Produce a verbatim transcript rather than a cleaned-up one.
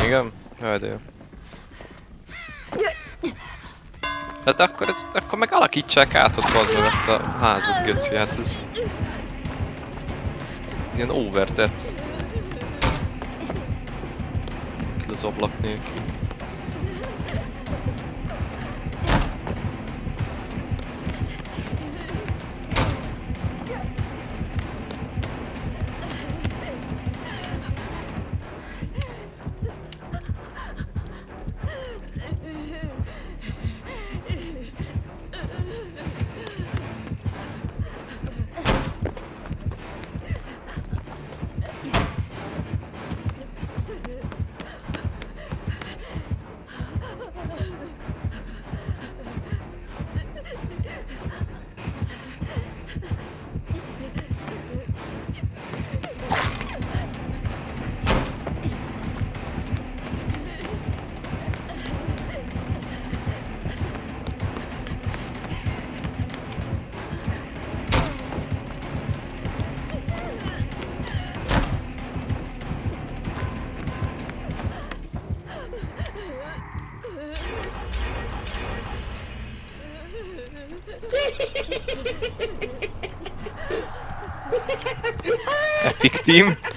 Igen? Jaj, de jó. Hát akkor, ez, akkor meg alakítsák át ott bazd meg ezt a házat, geci, hát ez... Ez ilyen overtet. Ki az ablak nélkül. Epic team.